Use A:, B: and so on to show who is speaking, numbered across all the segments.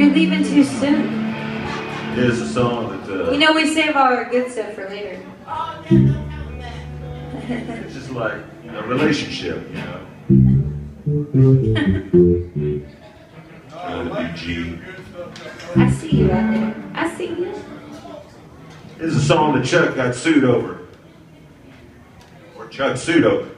A: leaving too soon?
B: Here's a song that...
A: You know, we save all our good stuff for later.
B: It's just like a relationship, you know. BG.
A: I see you out there. I see you.
B: Here's a song that Chuck got sued over. Or Chuck sued over.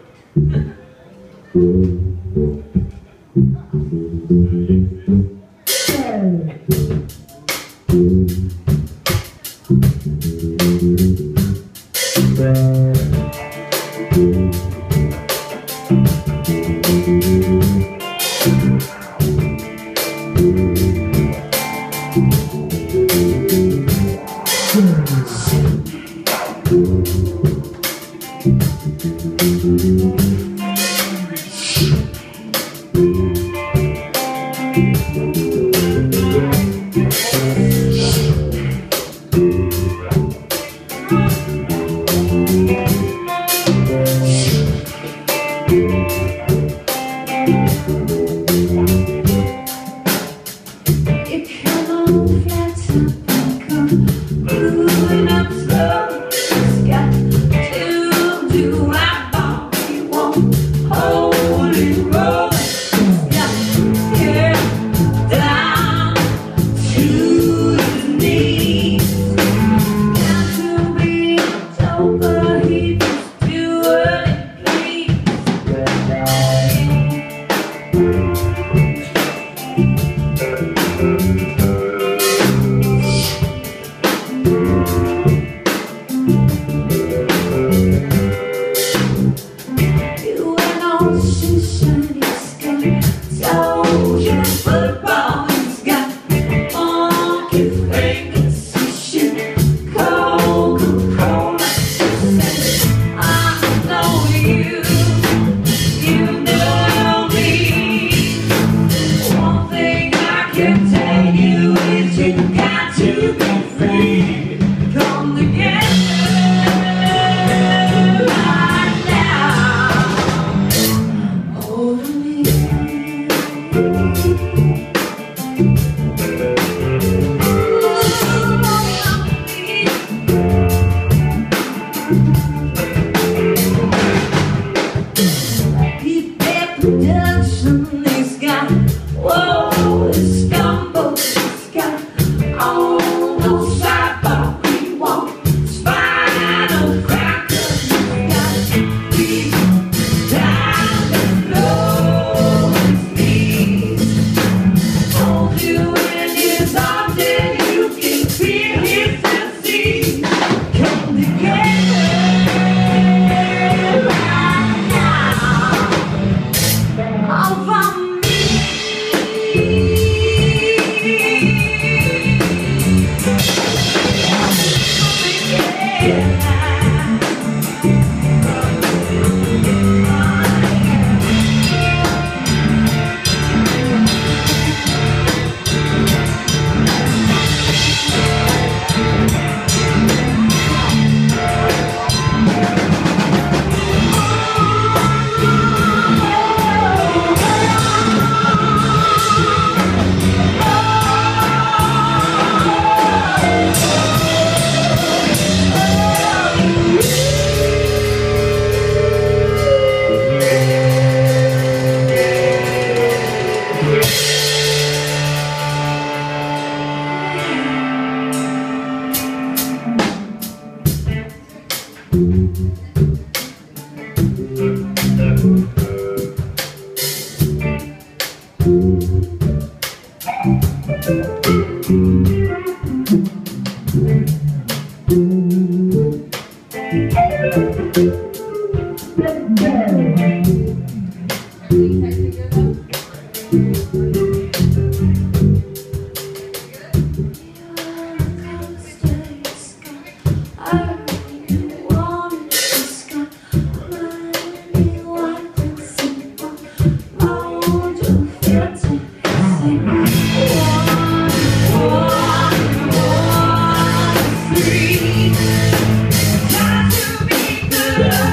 C: Time to be good.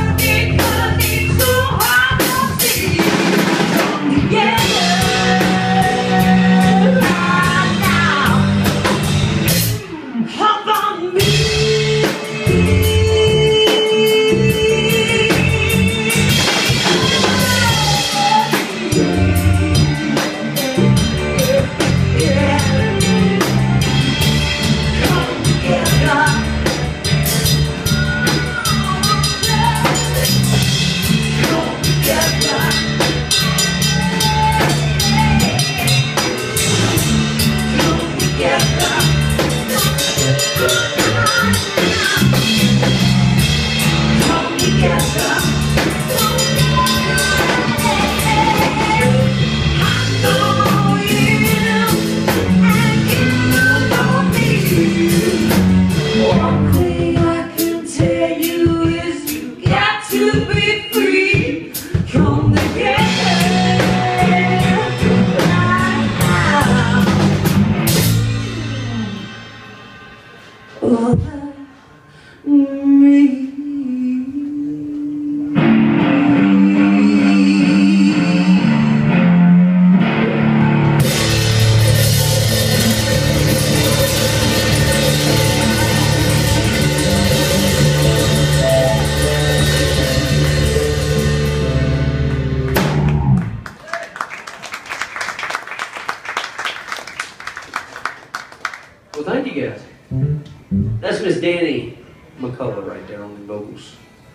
C: McCullough right there on the vocals.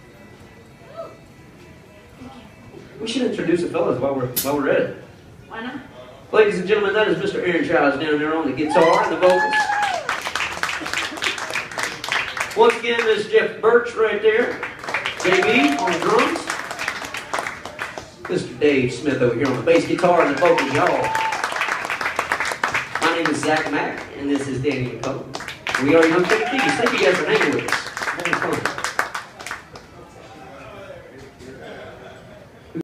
C: We should introduce the fellas while we're at it.
A: Why not?
C: Ladies and gentlemen, that is Mr. Aaron Childs down there on the guitar and the vocals. Once again, there's Jeff Birch right there. JB on the drums. Mr. Dave Smith over here on the bass guitar and the vocals, y'all. My name is Zach Mack, and this is Danny McCullough. We are Young Chicken Thieves. Thank you guys for hanging with us.